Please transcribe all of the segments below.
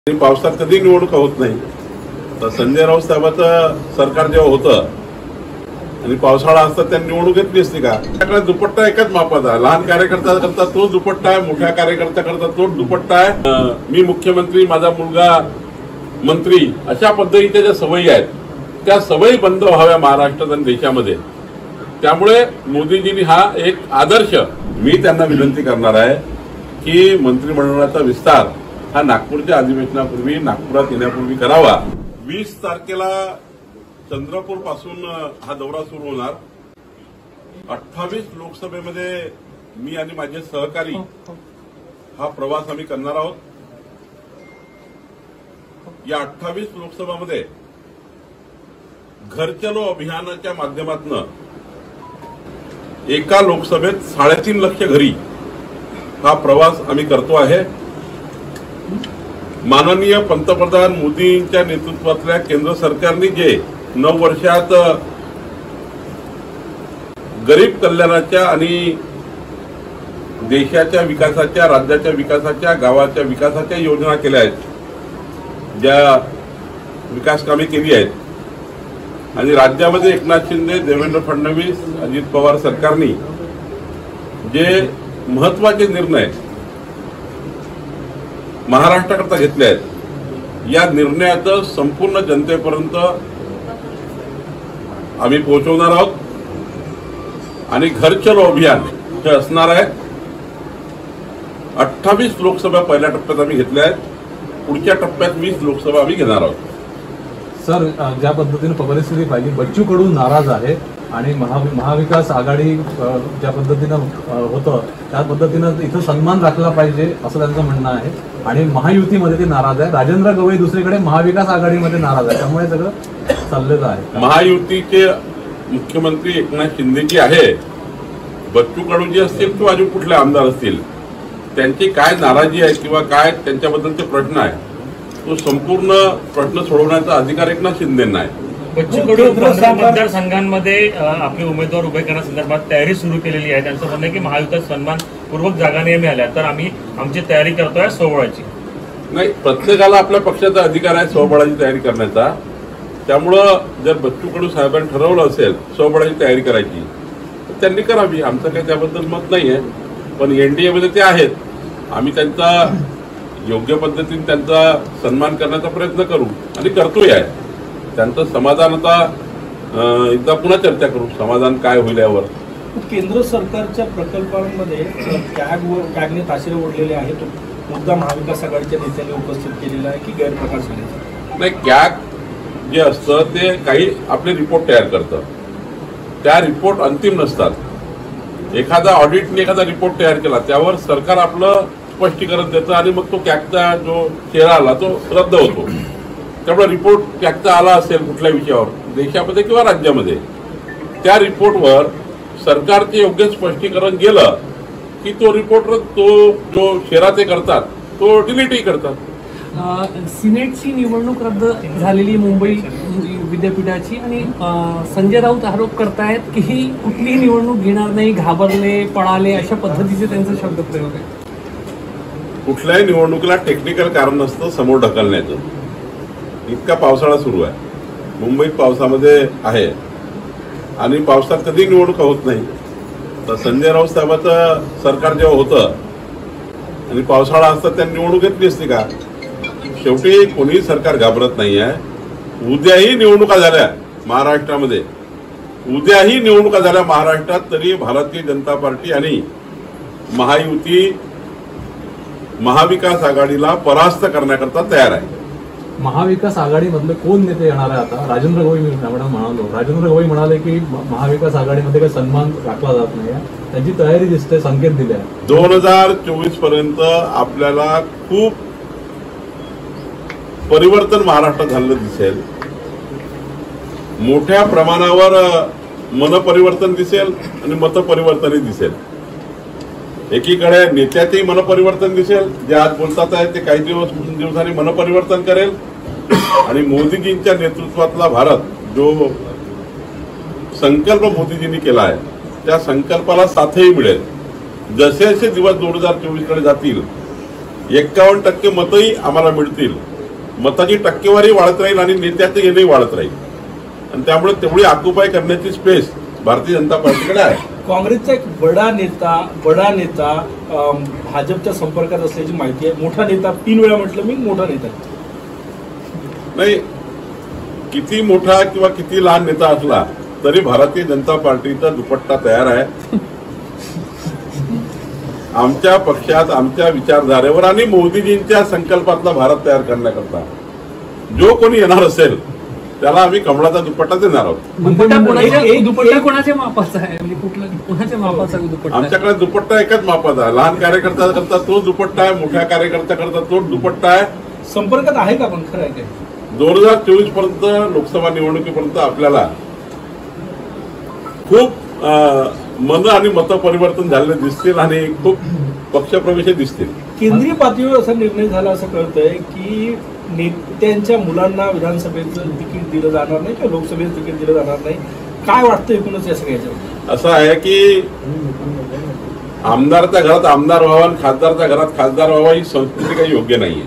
पावसात कधी निवडणूक होत नाही. तर संजय राऊत साहेबांचं सरकार जेव्हा होतं आणि पावसाळा असता त्यांनी निवडणूक घेतली असती का? त्याकडे दुपट्टा एकच मापाचा आहे. लहान कार्यकर्ता करता तोच दुपट्टा आहे, मोठ्या कार्यकर्ता करता तोच दुपट्टा आहे. मी मुख्यमंत्री, माझा मुलगा मंत्री, अशा पद्धतीच्या ज्या सवयी आहेत त्या सवयी बंद व्हाव्या महाराष्ट्रात आणि देशामध्ये. त्यामुळे मोदीजींनी हा एक आदर्श, मी त्यांना विनंती करणार आहे की मंत्रिमंडळाचा विस्तार हा नागपूरच्या अधिवेशनापूर्वी, नागपुरात येण्यापूर्वी करावा. 20 तारखेला चंद्रपूर पासून हा दौरा सुरू होणार. 28 लोकसभेमध्ये मी आणि माझे सहकारी हा प्रवास आम्ही करणार आहोत. या 28 लोकसभामध्ये घर चलो अभियानाच्या माध्यमातून एका लोकसभेत 3.5 लाख घरी हा प्रवास आम्ही करतो आहे. माननीय पंतप्रधान मोदींच्या नेतृत्वातल्या केंद्र सरकारने जे 9 वर्षात गरीब कल्याणाच्या आणि देशाच्या विकासाच्या, राज्याच्या विकासाच्या, गावाच्या विकासाच्या योजना केल्या आहेत, ज्या विकास कामे केली आहेत, आणि राज्यामध्ये एकनाथ शिंदे, देवेंद्र फडणवीस, अजित पवार सरकारने जे महत्वाचे निर्णय महाराष्ट्राकरता घेतले आहेत, या निर्णयाचं संपूर्ण जनतेपर्यंत आम्ही पोहोचवणार आहोत. आणि घर चलो अभियान हे असणार आहे. 28 लोकसभा पहिल्या टप्प्यात आम्ही घेतल्या आहेत. पुढच्या टप्प्यात 20 लोकसभा आम्ही घेणार आहोत. सर, ज्या पद्धतीने परिस्थिती पाहिली, बच्चू कडू नाराज आहे आणि महाविकास आघाडी ज्या पद्धतीनं होतं त्या पद्धतीनं इथं सन्मान राखला पाहिजे असं त्यांचं म्हणणं आहे. आणि महायुतीमध्ये ते नाराज आहे. राजेंद्र गवई दुसरीकडे महाविकास आघाडीमध्ये नाराज आहे. त्यामुळे सगळं चाललेलं आहे. महायुतीचे मुख्यमंत्री एकनाथ शिंदेजी आहे. बच्चू कडू जे असतील किंवा अजून कुठले आमदार असतील, त्यांची काय नाराजी आहे किंवा काय त्यांच्याबद्दलचे प्रश्न आहे, तो संपूर्ण प्रश्न सोडवण्याचा अधिकार एकनाथ शिंदेंना आहे. बच्चू कडू 15 मतदारसंघांमध्ये आपले उमेदवार उभे करण्यासंदर्भात तयारी सुरू केलेली आहे. त्यांचं म्हणणं आहे की महायुतीत सन्मानपूर्वक जागा नाही मिळाल्या तर आम्ही आमची तयारी करतोय स्वबळाची. नाही, प्रत्येकाला आपल्या पक्षाचा अधिकार आहे स्वबळाची तयारी करण्याचा. त्यामुळं जर बच्चू कडू साहेबांनी ठरवलं असेल स्वबळाची तयारी करायची तर त्यांनी करावी. आमचं काही त्याबद्दल मत नाही आहे. पण एनडीएमध्ये ते आहेत. आम्ही त्यांचा योग्य पद्धतीने त्यांचा सन्मान करण्याचा प्रयत्न करू आणि करतोय आहे. त्यांचं समाधान आता एकदा पुन्हा चर्चा करू, समाधान काय होईल यावर. केंद्र सरकारच्या प्रकल्पांमध्ये कॅगने ताशेरे ओढलेले आहेत. तो मुद्दा महाविकास आघाडीच्या नेत्यांनी उपस्थित केलेला आहे की गैरप्रकार झाले? नाही, कॅग जे असतं ते काही आपले रिपोर्ट तयार करतं. त्या रिपोर्ट अंतिम नसतात. एखादा ऑडिटने एखादा रिपोर्ट तयार केला त्यावर सरकार आपलं स्पष्टीकरण देतं आणि मग तो कॅगचा जो चेहरा आला तो रद्द होतो. त्यामुळे रिपोर्ट कॅगचा आला असेल कुठल्या विषयावर देशामध्ये किंवा राज्यामध्ये, त्या रिपोर्टवर सरकारचे योग्य स्पष्टीकरण गेलं की तो रिपोर्ट, तो जो शेरा ते करतात तो डिलीटही करतात. सिनेटची निवडणूक रद्द झालेली मुंबई विद्यापीठाची, आणि संजय राऊत आरोप करतायत की ही कुठलीही निवडणूक घेणार नाही, घाबरले, पळाले, अशा पद्धतीचे त्यांचा शब्दप्रयोग आहे. कुठल्याही निवडणुकीला टेक्निकल कारण नसतं समोर ढकलण्याचं. इतका पावसाळा सुरू आहे, मुंबईत पावसामध्ये आहे आणि पावसात कधी निवडणूक होत नाही. तर संजय राऊत साहेबांचं सरकार जेव्हा होतं आणि पावसाळा असता त्यांनी निवडणूक घेतली असती का? शेवटी कोणीही सरकार घाबरत नाही आहे. उद्याही निवडणुका झाल्या महाराष्ट्रामध्ये, उद्याही निवडणुका झाल्या महाराष्ट्रात तरी भारतीय जनता पार्टी आणि महायुती महाविकास आघाडीला परास्त करण्याकरता तयार आहे. महाविकास आघाडीमधले कोण नेते येणार आहे आता? राजेंद्र गवई म्हणालो. राजेंद्र गवई म्हणाले की महाविकास आघाडीमध्ये काही सन्मान राखला जात नाही, त्यांची तयारी दिसते, संकेत दिले आहे. 2024 पर्यंत आपल्याला खूप परिवर्तन महाराष्ट्रात झालेलं दिसेल. मोठ्या प्रमाणावर मनपरिवर्तन दिसेल आणि मतपरिवर्तनही दिसेल. एकीकडे नेत्याचेही मनपरिवर्तन दिसेल, जे आज बोलतात आहे ते काही दिवसांनी मनपरिवर्तन करेल. आणि मोदीजींच्या नेतृत्वातला भारत, जो संकल्प मोदीजींनी केला आहे त्या संकल्पाला साथही मिळेल. जसे जसे दिवस 2024 कडे जातील 51% मतही आम्हाला मिळतील. मताची टक्केवारी वाढत राहील आणि नेत्याचं येणंही वाढत राहील आणि त्यामुळे तेवढी ऑक्युपाय करण्याची स्पेस भारतीय जनता पार्टीकडे आहे. काँग्रेसचा एक बडा नेता भाजपच्या संपर्कात असल्याची माहिती आहे. मोठा नेता, 3 वेळा म्हटलं मी, मोठा नेता नाही. किती मोठा किंवा किती लहान नेता असला तरी भारतीय जनता पार्टीचा दुपट्टा तयार आहे. आमच्या पक्षात, आमच्या विचारधारेवर आणि मोदीजींच्या संकल्पातला भारत तयार करण्याकरता जो कोणी येणार असेल त्याला आम्ही कमळाचा दुपट्टा देणार आहोत. दुपट्टा कोणाच्या मापाचा आहे, म्हणजे कोणाच्या मापाचा दुपट्टा? आमच्याकडे दुपट्टा एकच मापाचा आहे. लहान कार्यकर्ता करता तोच दुपट्टा आहे, मोठ्या कार्यकर्ता करता तोच दुपट्टा आहे. संपर्कात आहे का पण? खरं आहे काय? 2024 पर्यंत, लोकसभा निवडणुकीपर्यंत आपल्याला खूप मन आणि मत परिवर्तन झालेले दिसतील आणि खूप पक्षप्रवेश दिसतील. केंद्रीय पातळीवर असा निर्णय झाला असं कळतंय की नेत्यांच्या मुलांना विधानसभेचं तिकीट दिलं जाणार नाही किंवा लोकसभेचं तिकीट दिलं जाणार नाही. काय वाटतं एकूणच या सगळ्याच्या? असं आहे की आमदारच्या घरात आमदार व्हावा आणि खासदारच्या घरात खासदार व्हावा ही संस्कृती काही योग्य नाहीये.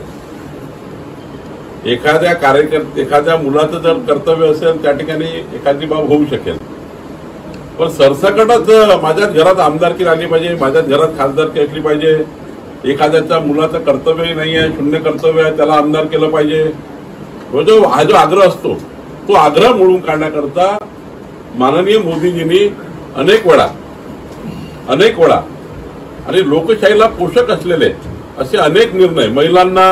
एखाद्या मुलाचं जर कर्तव्य असेल त्या ठिकाणी एखादी बाब होऊ शकेल, पण सरसकटच माझ्याच घरात आमदारकी आली पाहिजे, माझ्याच घरात खासदारकी असली पाहिजे, एखाद्याच्या मुलाचं कर्तव्यही नाही आहे, शून्य कर्तव्य आहे, त्याला आमदार केलं पाहिजे, हा जो आग्रह असतो तो आग्रह मोडून काढण्याकरता माननीय मोदीजींनी अनेक वेळा आणि लोकशाहीला पोषक असलेले असे अनेक निर्णय, महिलांना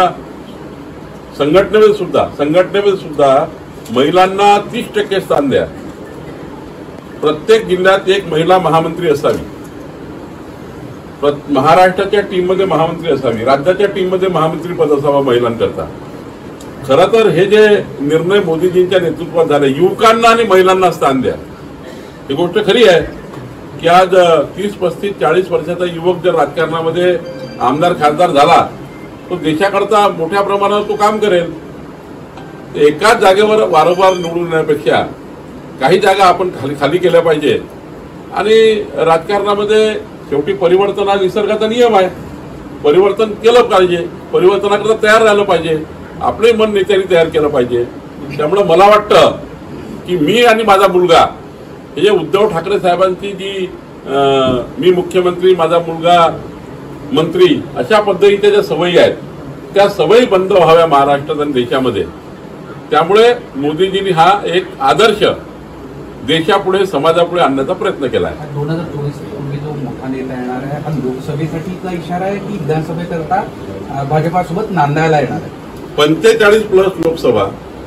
संघटनेमध्ये सुद्धा महिलांना 30% स्थान द्या, प्रत्येक जिल्ह्यात एक महिला महामंत्री असावी, महाराष्ट्राच्या टीममध्ये महामंत्री असावी, राज्याच्या टीममध्ये महामंत्री पद असावं महिलांकरता. खरं तर हे जे निर्णय मोदीजींच्या नेतृत्वात झाले, युवकांना आणि महिलांना स्थान द्या, ही गोष्ट खरी आहे की आज 30, 35, 40 वर्षाचा युवक जर राजकारणामध्ये आमदार खासदार झाला तो देशाकरता मोठ्या प्रमाणावर तो काम करेल. एकाच जागेवर वारंवार निवडून येण्यापेक्षा काही जागा आपण खाली केल्या पाहिजे. आणि राजकारणामध्ये शेवटी परिवर्तन हा निसर्गाचा नियम आहे, परिवर्तन केलं पाहिजे, परिवर्तनाकरता तयार राहिलं पाहिजे, आपले मन नेत्यांनी तयार केलं पाहिजे. त्यामुळे मला वाटतं की मी आणि माझा मुलगा हे जे उद्धव ठाकरे साहेबांची जी मी मुख्यमंत्री, माझा मुलगा मंत्री, अशा पद्धतीच्या ज्या सवयी आहेत त्या सवयी बंद व्हाव्या महाराष्ट्रात आणि देशामध्ये. त्यामुळे मोदीजींनी हा एक आदर्श देशापुढे, समाजापुढे आणण्याचा प्रयत्न केला आहे. 2024 पूर्वी जो मोठा नेता येणार आहे, हा लोकसभेसाठीचा इशारा आहे की विधानसभेकरता भाजपासोबत नांदायला येणार आहे? 45+ लोकसभा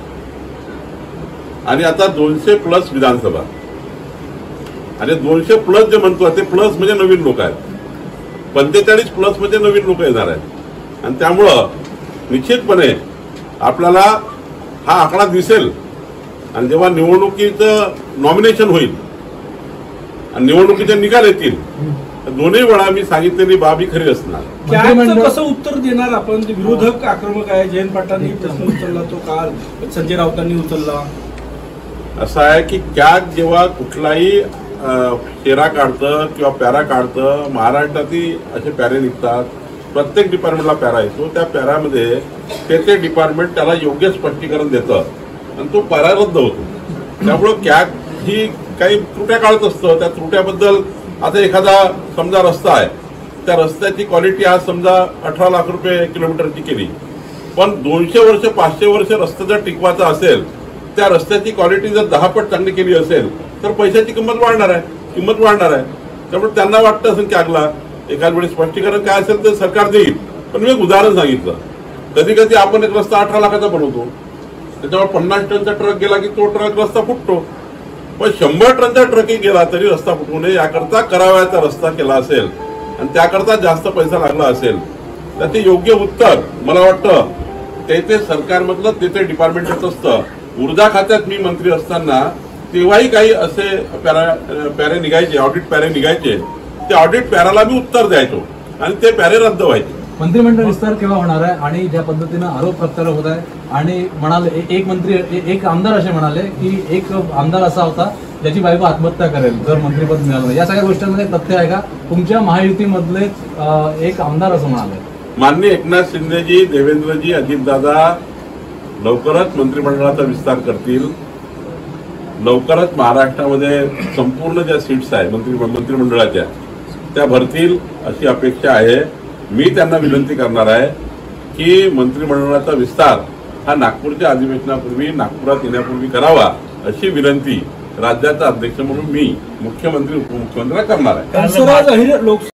आणि आता 200+ विधानसभा. आणि 200+ जे म्हणतो ते प्लस म्हणजे नवीन लोक आहेत, 45+ म्हणजे नवीन लोक येणार आहेत. आणि त्यामुळं निश्चितपणे आपल्याला हा आकडा दिसेल. आणि जेव्हा निवडणुकीचं नॉमिनेशन होईल आणि निवडणुकीचे निकाल येतील, दोन्ही वेळा मी सांगितलेली बाब ही खरी असणार. त्याचं कसं उत्तर देणार आपण? विरोधक आक्रमक आहे, जयंत पाटलांनी प्रश्न उचलला, तो काल संजय राऊतांनी उचलला. असं आहे की कॅग जेव्हा कुठलाही शेरा काढतं किंवा पॅरा काढतं, महाराष्ट्रातील असे पॅरे निघतात, प्रत्येक डिपार्टमेंटला पॅरा येतो, त्या पॅरामध्ये ते डिपार्टमेंट त्याला योग्य स्पष्टीकरण देतं आणि तो पॅरा रद्द होतो. त्यामुळं कॅग ही काही त्रुट्या काढत असतं. त्या त्रुट्याबद्दल आता एखादा समजा रस्ता आहे, त्या रस्त्याची क्वालिटी आज समजा 18 लाख रुपये किलोमीटरची केली, पण 200 वर्ष 500 वर्ष रस्ता जर टिकवायचा असेल, त्या रस्त्याची क्वालिटी जर 10 पट चांगली केली असेल तर पैशाची किंमत वाढणार आहे. त्यामुळे त्यांना वाटतं असेल की आगला एखाद वेळी स्पष्टीकरण काय असेल ते सरकार देईल. पण मी एक उदाहरण सांगितलं, कधी कधी आपण एक रस्ता 18 लाखाचा बनवतो, त्याच्यावर 50 टनचा ट्रक गेला की तो ट्रक रस्ता फुटतो. पण 100 टनचा ट्रकही गेला तरी रस्ता फुटू नये याकरता करावयाचा रस्ता केला असेल आणि त्याकरता जास्त पैसा लागला असेल तर ते योग्य उत्तर मला वाटतं ते सरकारमधलं ते डिपार्टमेंट येत असतं. ऊर्जा खात्यात मी मंत्री असताना तेव्हाही काही असे पॅरे निघायचे, ऑडिट पॅरे निघायचे, त्या ऑडिट पॅराला मी उत्तर द्यायचो आणि ते पॅरे रद्द व्हायचे. मंत्रिमंडळ विस्तार केव्हा होणार आहे? आणि ज्या पद्धतीनं आरोप प्रत्यारोप होत आहे आणि म्हणाले एक आमदार असे म्हणाले की एक आमदार असा होता ज्याची बायको आत्महत्या करेल जर मंत्रिपद मिळालं नाही. या सगळ्या गोष्टींमध्ये तथ्य आहे का? तुमच्या महायुतीमधलेच एक आमदार असं म्हणाले. माननीय एकनाथ शिंदेजी, देवेंद्रजी, अजितदादा लवकरच मंत्रिमंडळाचा विस्तार करतील, लवकरच महाराष्ट्रामध्ये संपूर्ण ज्या सीट्स आहे मंत्रिमंडळाच्या त्या भरतील अशी अपेक्षा आहे. मी त्यांना विनंती करणार आहे की मंत्रिमंडळाचा विस्तार हा नागपूरच्या अधिवेशनापूर्वी, नागपुरात येण्यापूर्वी करावा अशी विनंती राज्याचा अध्यक्ष म्हणून मी मुख्यमंत्री उपमुख्यमंत्र्यांना करणार आहे. हंसराज अहिर लोक